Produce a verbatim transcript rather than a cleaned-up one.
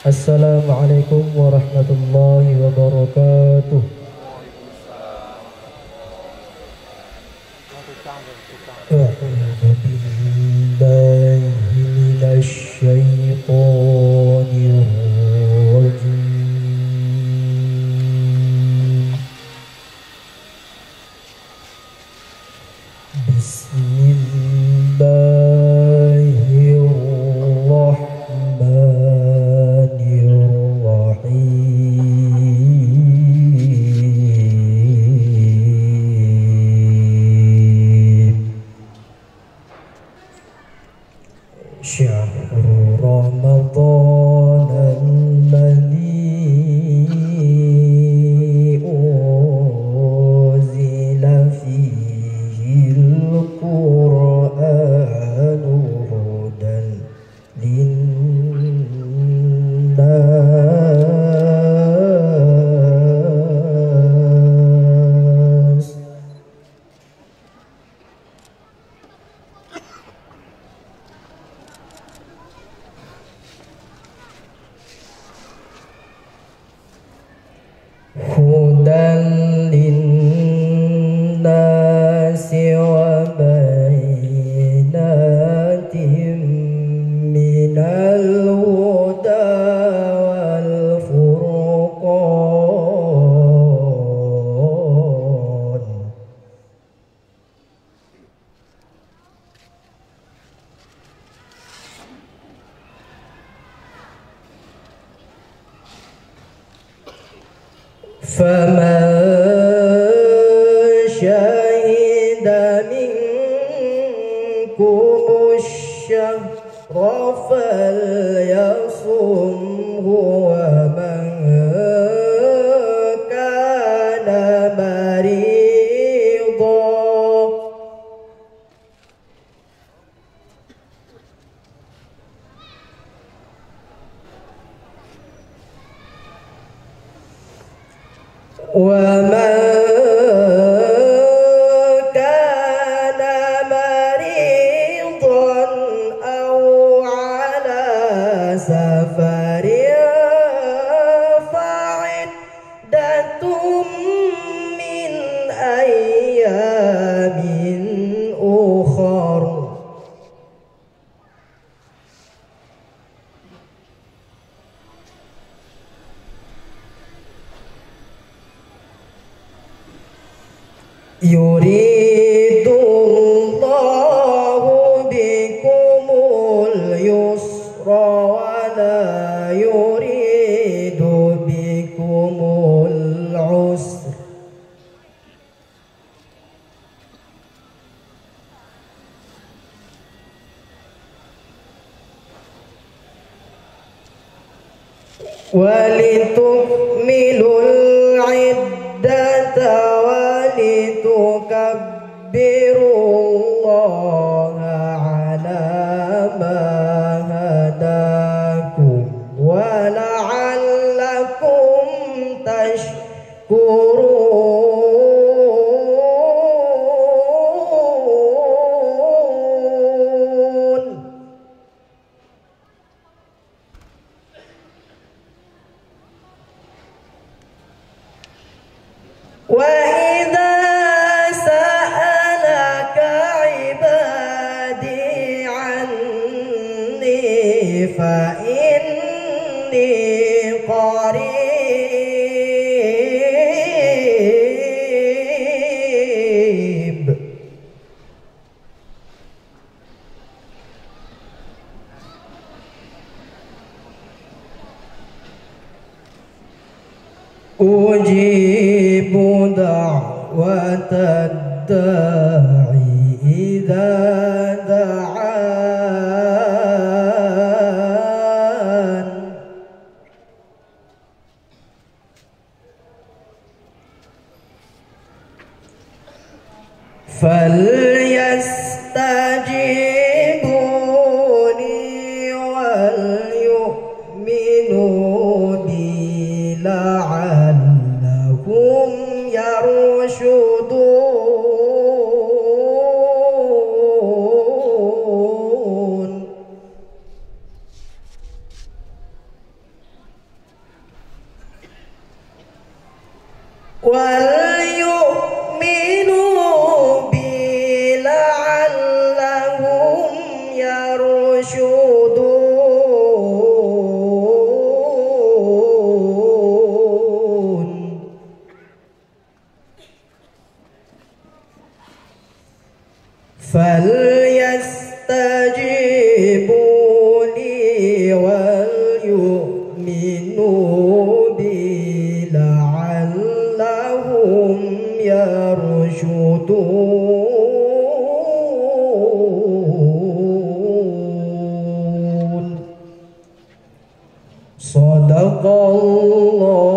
Assalamualaikum warahmatullahi wabarakatuh. A'udzu billahi minasy syaithanir rajim. Syahrul Ramadan alladzi unzila fihi al-Qur'anu hudan linnas. Hudan linnasi wa bayyinatin minal huda wal furqan. فَمَنْ شَهِدَ مِنْكُمُ الشَّهْرَ فَلْيَصُمْهُ وَمَنْ كَانَ مَرِيضًا وَمَنْ كَانَ مَرِيضًا أَوْ عَلَى سَفَرٍ فَعِدَّةٌ مِّنْ أَيَّامٍ أُخَرَ. يريد الله بكم اليسر ولا يريد بكم العسر ولتكملوا العدة ولتكبروا الله على ما هداكم ولعلكم تشكرون. وَإِذَا سَأَلَكَ عِبَادِي عَنِّي فَإِنِّي قَرِيبٌ أجيب دعوة الداعي إذا دعان فليستجيبوا لي وليؤمنوا بي لعلهم يرشدون. وليؤمنوا بي لعلهم يرشدون فليستجيبوا لي وليؤمنوا بي لعلهم يرشدون. صدق الله